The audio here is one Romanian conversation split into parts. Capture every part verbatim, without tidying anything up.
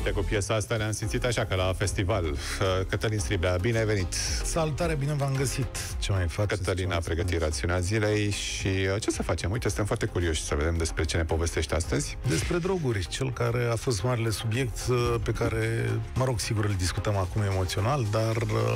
Uite, cu piesa asta ne-am simțit așa ca la festival. Cătălin Striblea, bine ai venit! Salutare, bine v-am găsit! Ce mai faceți? Cătălin a pregătit rațiunea zilei și ce să facem? Uite, suntem foarte curioși să vedem despre ce ne povestești astăzi. Despre droguri, cel care a fost marele subiect pe care, mă rog, sigur îl discutăm acum emoțional, dar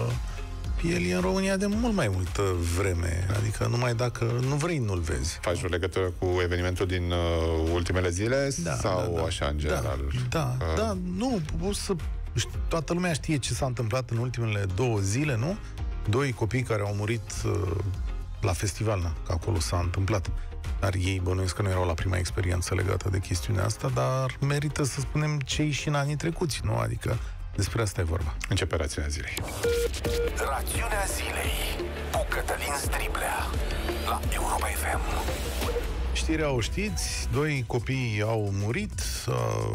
el e în România de mult mai multă vreme, adică numai dacă nu vrei, nu-l vezi. Faci o legătură cu evenimentul din uh, ultimele zile da, sau da, da. așa în general? Da, da, uh... da, nu, o să... Toată lumea știe ce s-a întâmplat în ultimele două zile, nu? Doi copii care au murit uh, la festival, na, că acolo s-a întâmplat. Dar ei bănuiesc că nu erau la prima experiență legată de chestiunea asta, dar merită să spunem ce și în anii trecuți, nu? Adică despre asta e vorba. Începe rațiunea zilei. Rațiunea zilei cu Cătălin Striblea la Europa F M. Știrea o știți, doi copii au murit uh,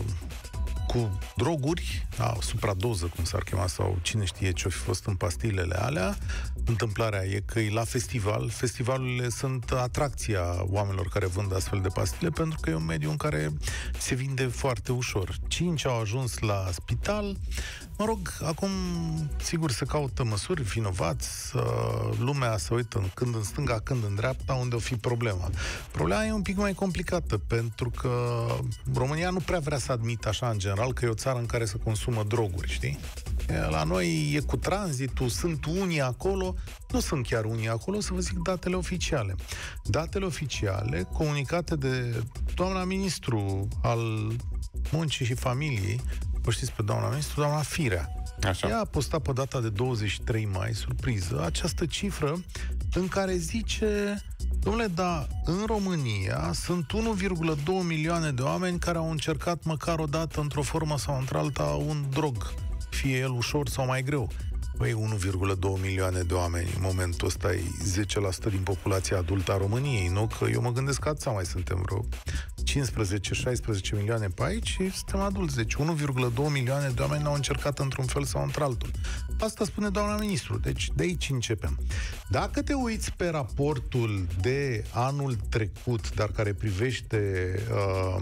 cu droguri, a, supradoză, cum s-ar chema, sau cine știe ce-o fi fost în pastilele alea. Întâmplarea e că e la festival. Festivalurile sunt atracția oamenilor care vând astfel de pastile, pentru că e un mediu în care se vinde foarte ușor. Cinci au ajuns la spital. Mă rog, acum, sigur, se caută măsuri, vinovați, lumea se uită în, când în stânga, când în dreapta, unde o fi problema. Problema e un pic mai complicată, pentru că România nu prea vrea să admită așa, în general, că e o țară în care se consumă droguri, știi? La noi e cu tranzitul, sunt unii acolo, nu sunt chiar unii acolo, să vă zic datele oficiale. Datele oficiale, comunicate de doamna ministru al Muncii și Familiei, o știți pe doamna ministru, doamna Firea. Așa. Ea a postat pe data de douăzeci și trei mai, surpriză, această cifră în care zice: dom'le, da, în România sunt unu virgulă doi milioane de oameni care au încercat măcar o dată, într-o formă sau într-alta, un drog, fie el ușor sau mai greu. Băi, unu virgulă doi milioane de oameni, în momentul ăsta e zece la sută din populația adultă a României, nu? Că eu mă gândesc că atâția mai suntem vreo cincisprezece șaisprezece milioane pe aici și suntem adulți. Deci unu virgulă doi milioane de oameni au încercat într-un fel sau într-altul. Asta spune doamna ministru. Deci de aici începem. Dacă te uiți pe raportul de anul trecut, dar care privește uh,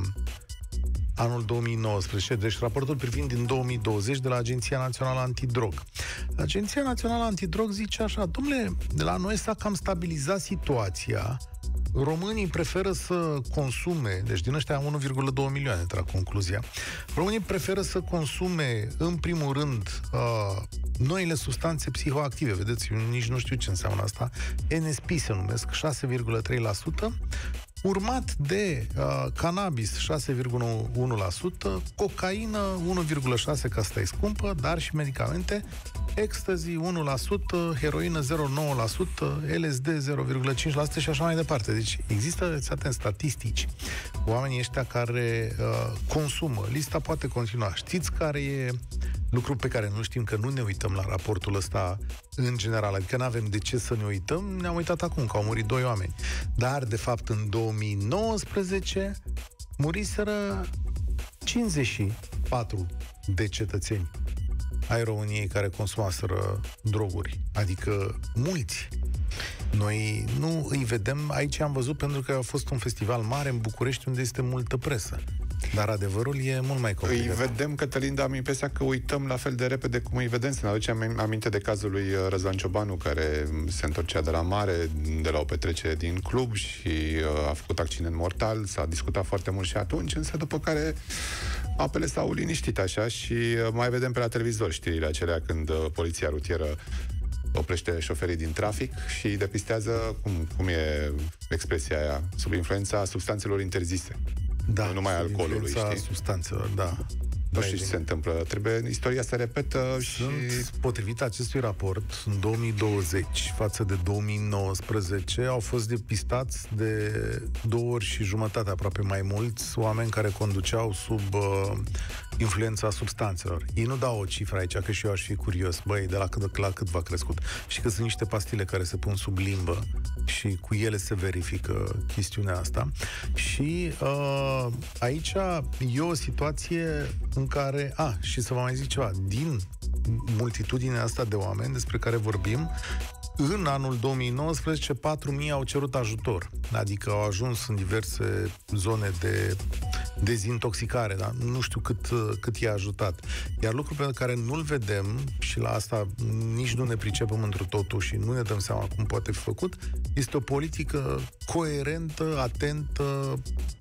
anul două mii nouăsprezece, deci raportul privind din două mii douăzeci de la Agenția Națională Antidrog. Agenția Națională Antidrog zice așa: dom'le, de la noi s-a cam stabilizat situația, românii preferă să consume, deci din ăștia unu virgulă doi milioane, trag concluzia, românii preferă să consume, în primul rând, uh, noile substanțe psihoactive, vedeți, eu nici nu știu ce înseamnă asta, N S P se numesc, șase virgulă trei la sută, urmat de uh, cannabis șase virgulă unu la sută, cocaină unu virgulă șase la sută, că asta e scumpă, dar și medicamente, ecstasy unu la sută, heroină zero virgulă nouă la sută, L S D zero virgulă cinci la sută și așa mai departe. Deci există, atent, statistici, oamenii ăștia care uh, consumă. Lista poate continua. Știți care e lucru pe care nu știm, că nu ne uităm la raportul ăsta în general, adică nu avem de ce să ne uităm, ne-am uitat acum că au murit doi oameni. Dar, de fapt, în două mii nouăsprezece muriseră cincizeci și patru de cetățeni ai României care consumaseră droguri. Adică mulți. Noi nu îi vedem, aici am văzut pentru că a fost un festival mare în București unde este multă presă. Dar adevărul e mult mai complicat. Îi vedem, Cătălin, dar am impresia că uităm la fel de repede cum îi vedem. Să ne aducem aminte de cazul lui Răzvan Ciobanu, care se întorcea de la mare, de la o petrecere din club și a făcut accident mortal. S-a discutat foarte mult și atunci, însă după care apele s-au liniștit așa și mai vedem pe la televizor știrile acelea când poliția rutieră oprește șoferii din trafic și depistează, cum, cum e expresia aia, sub influența substanțelor interzise. Da, nu numai alcoolului, știi? Substanțelor, da. Nu știu ce se întâmplă. Trebuie, istoria se repetă și... Sunt, potrivit acestui raport, în două mii douăzeci față de două mii nouăsprezece au fost depistați de două ori și jumătate, aproape mai mulți, oameni care conduceau sub uh, influența substanțelor. Ei nu dau o cifră aici, că și eu aș fi curios. Băi, de la cât, la cât v-a crescut? Și că sunt niște pastile care se pun sub limbă și cu ele se verifică chestiunea asta. Și uh, aici e o situație în care, a, și să vă mai zic ceva, din multitudinea asta de oameni despre care vorbim, în anul două mii nouăsprezece, patru mii au cerut ajutor. Adică au ajuns în diverse zone de dezintoxicare, dar nu știu cât, cât i-a ajutat. Iar lucrul pe care nu-l vedem, și la asta nici nu ne pricepem întru totul și nu ne dăm seama cum poate fi făcut, este o politică coerentă, atentă,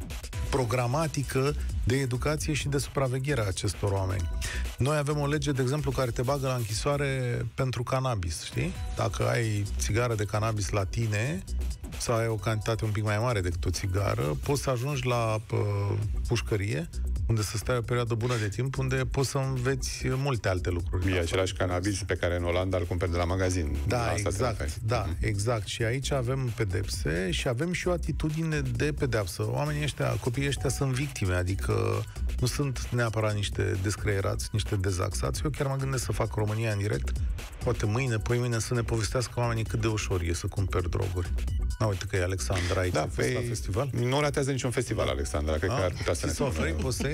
programatică de educație și de supraveghere a acestor oameni. Noi avem o lege, de exemplu, care te bagă la închisoare pentru cannabis, știi? Dacă ai țigară de cannabis la tine sau ai o cantitate un pic mai mare decât o țigară, poți să ajungi la uh, pușcărie, unde să stai o perioadă bună de timp, unde poți să înveți multe alte lucruri. E același cannabis pe care în Olanda îl cumperi de la magazin. Da, exact, da, exact. Și aici avem pedepse și avem și o atitudine de pedeapsă. Oamenii ăștia, copiii ăștia sunt victime, adică nu sunt neapărat niște descreierați, niște dezaxați. Eu chiar mă gândesc să fac România în direct, poate mâine, poi mâine să ne povestească oamenii cât de ușor e să cumperi droguri. Na, uite că e Alexandra aici, da, pe la festival. Nu ratează niciun festival, Alexandra, cred A, că ar putea să ne spună.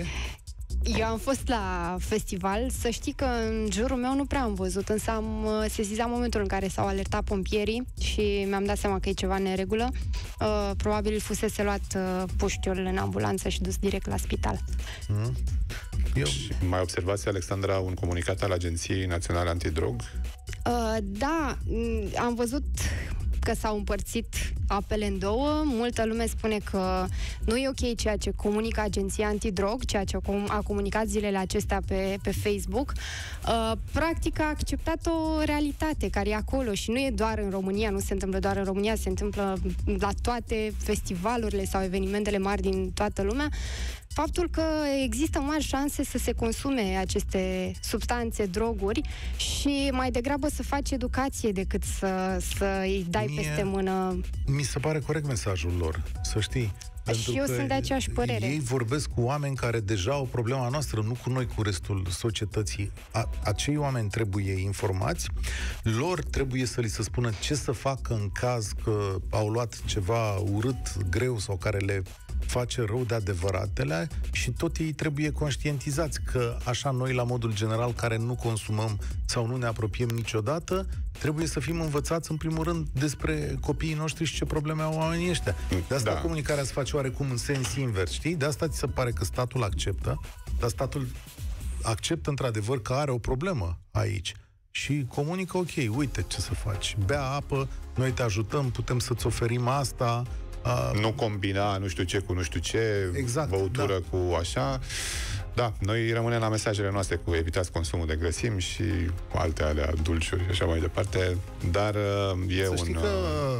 Eu am fost la festival, să știi că în jurul meu nu prea am văzut, însă am sesizat momentul în care s-au alertat pompierii și mi-am dat seama că e ceva în neregulă. Uh, probabil fusese luat uh, puștiul în ambulanță și dus direct la spital. Mm. Eu... Mai observați, Alexandra, un comunicat al Agenției Naționale Antidrog? Uh, da, am văzut că s-au împărțit apele în două. Multă lume spune că nu e ok ceea ce comunică Agenția Antidrog, ceea ce a comunicat zilele acestea pe, pe Facebook. Uh, practic a acceptat o realitate care e acolo și nu e doar în România, nu se întâmplă doar în România, se întâmplă la toate festivalurile sau evenimentele mari din toată lumea. Faptul că există mari șanse să se consume aceste substanțe, droguri și mai degrabă să faci educație decât să, să îi dai Mie, peste mână. Mi se pare corect mesajul lor, să știi. Și eu sunt de aceeași părere. Ei vorbesc cu oameni care deja au problema noastră, nu cu noi, cu restul societății. A, acei oameni trebuie informați, lor trebuie să li se spună ce să facă în caz că au luat ceva urât, greu sau care le face rău de adevăratele și tot ei trebuie conștientizați că așa noi, la modul general, care nu consumăm sau nu ne apropiem niciodată, trebuie să fim învățați în primul rând despre copiii noștri și ce probleme au oamenii ăștia. De asta da. Comunicarea se face oarecum în sens invers, știi? De asta ți se pare că statul acceptă, dar statul acceptă într-adevăr că are o problemă aici. Și comunică, ok, uite ce să faci, bea apă, noi te ajutăm, putem să-ți oferim asta. Uh, nu combina nu știu ce cu nu știu ce, exact, băutură da. cu așa. Da, noi rămânem la mesajele noastre cu evitați consumul de grăsimi și alte alea, dulciuri și așa mai departe, dar uh, e să un... Știi că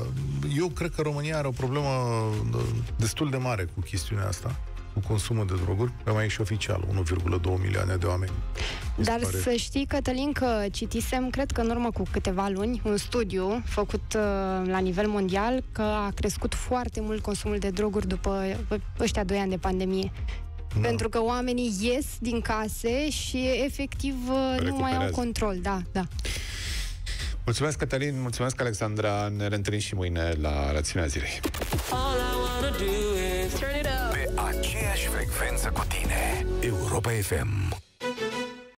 eu cred că România are o problemă destul de mare cu chestiunea asta, cu consumul de droguri, pe mai e și oficial, unu virgulă doi milioane de oameni. Dar pare... să știi, Cătălin, că citisem, cred că în urmă cu câteva luni, un studiu făcut uh, la nivel mondial, că a crescut foarte mult consumul de droguri după ăștia doi ani de pandemie. Da. Pentru că oamenii ies din case și efectiv nu mai au control. Da, da. Mulțumesc, Cătălin, mulțumesc, Alexandra. Ne reîntâlnim și mâine la Rațiunea Zilei. Pe aceeași frecvență cu tine, Europa F M.